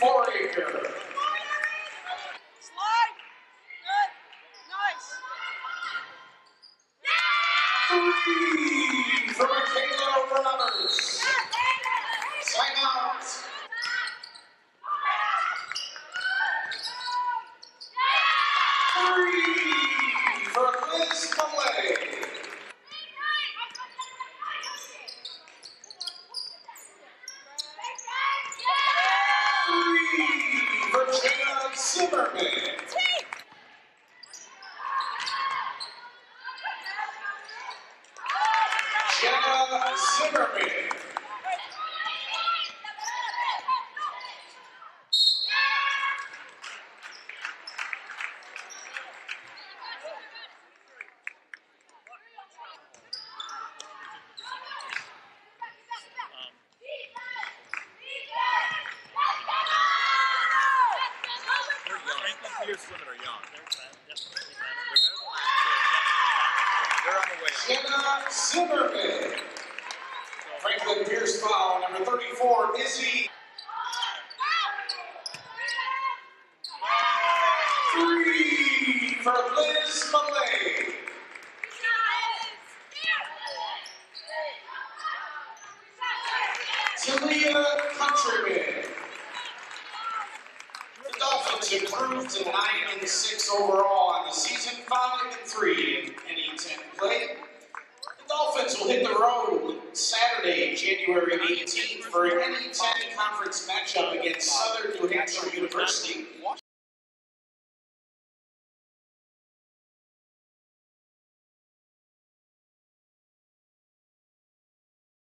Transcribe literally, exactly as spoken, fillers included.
Foraker. Slide. Good. Nice. Three for Michaela Roberts. Timeout. Three for Liz Malay. Three for Jenna Zimmerman. Jenna Zimmerman. Jenna Zimmerman. Franklin Pierce foul, number thirty-four, Izzy. Three for Liz Malay. Talia Countryman. The Dolphins improved to nine and six overall on the season, five and three in N E ten play. The Dolphins will hit the road Saturday, January eighteenth for an N E ten conference matchup against Southern New Hampshire University.